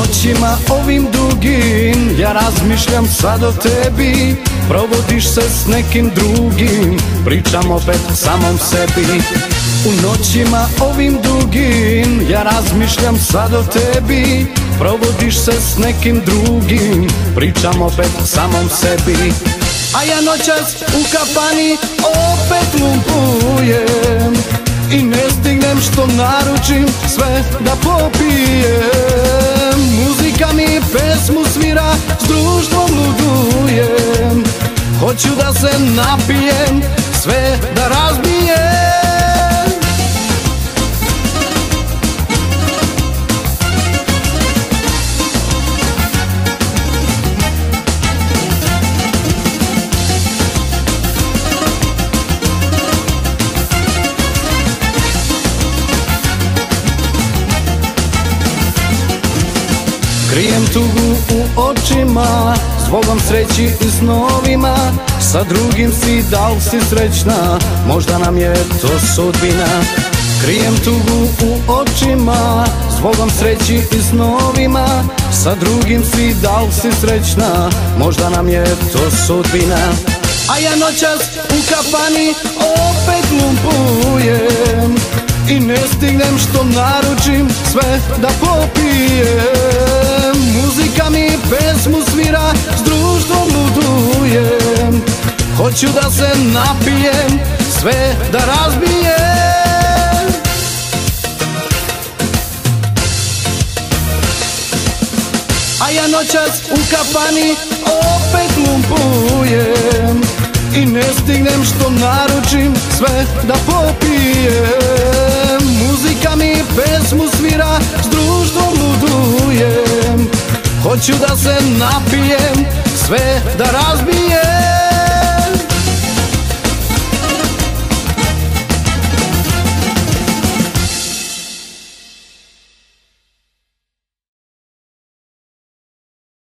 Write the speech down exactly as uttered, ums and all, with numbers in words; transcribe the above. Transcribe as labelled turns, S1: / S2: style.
S1: noćima ovim dugim ja razmišljam sad o tebi. Provodiš se s nekim drugim, pričam opet samom sebi. U noćima ovim dugim ja razmišljam sad o tebi. Provodiš se s nekim drugim, pričam opet samom sebi. A ja noćas u kafani opet lumpujem i ne stignem što naručim sve da popijem. Muzika mi pesmu svira, s društvom ludujem. Hoću da se napijem, sve da razbijem. Krijem tugu u očima, zbogom sreći i snovima. Sa drugim si, da li si srećna, možda nam je to sudbina. Krijem tugu u očima, zbogom sreći i snovima. Sa drugim si, da li si srećna, možda nam je to sudbina. A ja noćas u kafani opet lumpujem i ne stignem što naručim sve da popijem. Muzika mi pesmu svira, s društvom ludujem. Hoću da se napijem, sve da razbijem. A ja noćas u kafani opet lumpujem i ne stignem što naručim sve da popijem. Muzika mi pesmu svira, s društvom ludujem. Hoću da se napijem, sve da razbijem.